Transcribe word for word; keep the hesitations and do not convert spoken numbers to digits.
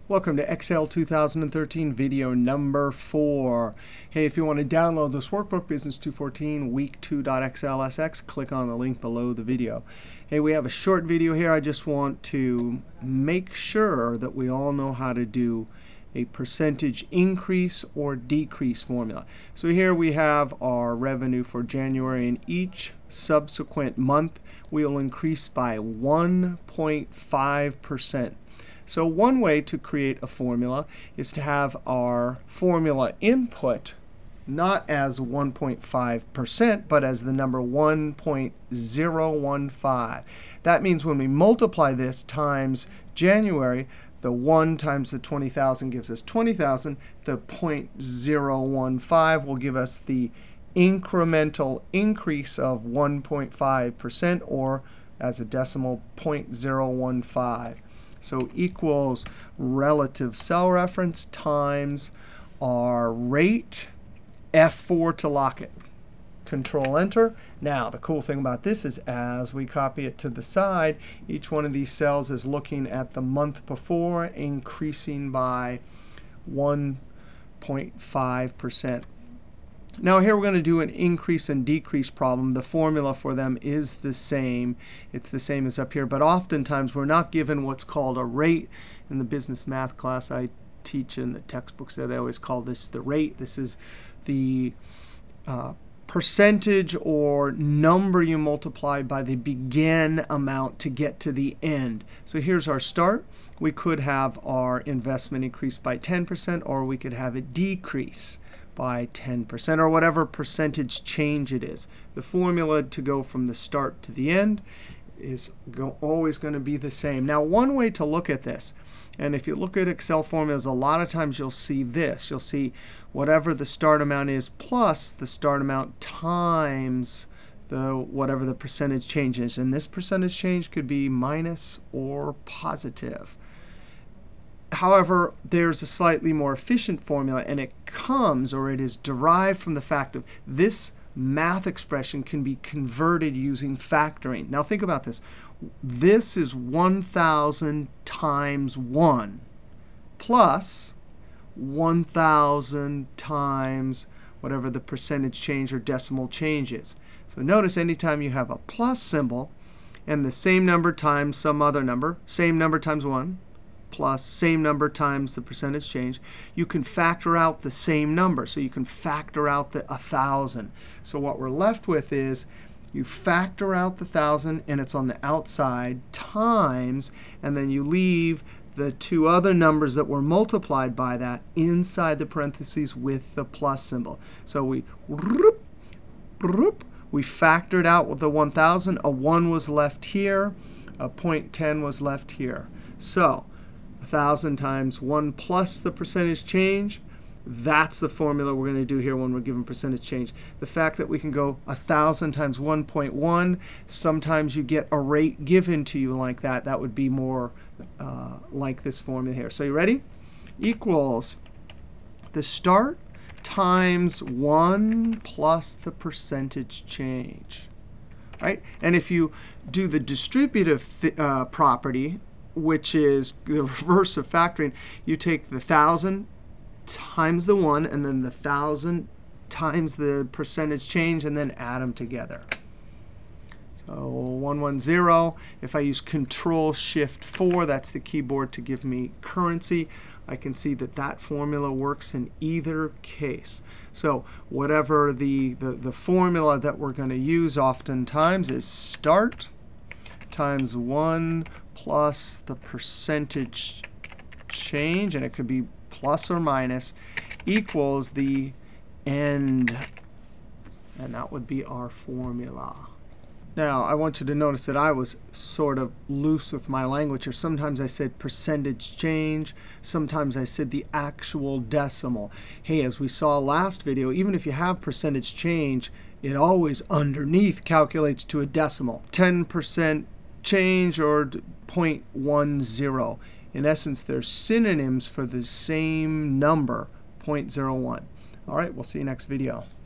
Welcome to Excel two thousand thirteen video number four. Hey, if you want to download this workbook, Business two fourteen week two dot x l s x, click on the link below the video. Hey, we have a short video here. I just want to make sure that we all know how to do a percentage increase or decrease formula. So here we have our revenue for January, and each subsequent month we will increase by one point five percent. So one way to create a formula is to have our formula input not as one point five percent, but as the number one point zero one five. That means when we multiply this times January, the one times the twenty thousand gives us twenty thousand. The zero point zero one five will give us the incremental increase of one point five percent, or as a decimal, zero point zero one five. So equals relative cell reference times our rate, F four to lock it. Control Enter. Now, the cool thing about this is as we copy it to the side, each one of these cells is looking at the month before, increasing by one point five percent. Now here we're going to do an increase and decrease problem. The formula for them is the same. It's the same as up here, but oftentimes we're not given what's called a rate. In the business math class I teach in the textbooks there, they always call this the rate. This is the uh, percentage or number you multiply by the begin amount to get to the end. So here's our start. We could have our investment increase by ten percent, or we could have it decrease by ten percent, or whatever percentage change it is. The formula to go from the start to the end is go, always going to be the same. Now, one way to look at this, and if you look at Excel formulas, a lot of times you'll see this. You'll see whatever the start amount is plus the start amount times the whatever the percentage change is. And this percentage change could be minus or positive. However, there's a slightly more efficient formula, and it comes, or it is derived from the fact of this math expression can be converted using factoring. Now think about this. This is one thousand times one plus one thousand times whatever the percentage change or decimal change is. So notice anytime you have a plus symbol and the same number times some other number, same number times one, plus same number times the percentage change, you can factor out the same number. So you can factor out the one thousand. So what we're left with is you factor out the one thousand, and it's on the outside, times, and then you leave the two other numbers that were multiplied by that inside the parentheses with the plus symbol. So we we factored out with the one thousand. A one was left here. A zero point one zero was left here. So one thousand times one plus the percentage change, that's the formula we're going to do here when we're given percentage change. The fact that we can go one thousand times one point one, sometimes you get a rate given to you like that. That would be more uh, like this formula here. So you ready? Equals the start times one plus the percentage change. Right? And if you do the distributive uh, property, which is the reverse of factoring, you take the one thousand times the one, and then the one thousand times the percentage change, and then add them together. So one hundred ten. If I use Control Shift four, that's the keyboard to give me currency, I can see that that formula works in either case. So whatever the, the, the formula that we're going to use oftentimes is start times one plus the percentage change, and it could be plus or minus, equals the end. And that would be our formula. Now, I want you to notice that I was sort of loose with my language here. Sometimes I said percentage change. Sometimes I said the actual decimal. Hey, as we saw last video, even if you have percentage change, it always underneath calculates to a decimal. ten percent change or zero point one zero. In essence, they're synonyms for the same number, zero point zero one. All right, we'll see you next video.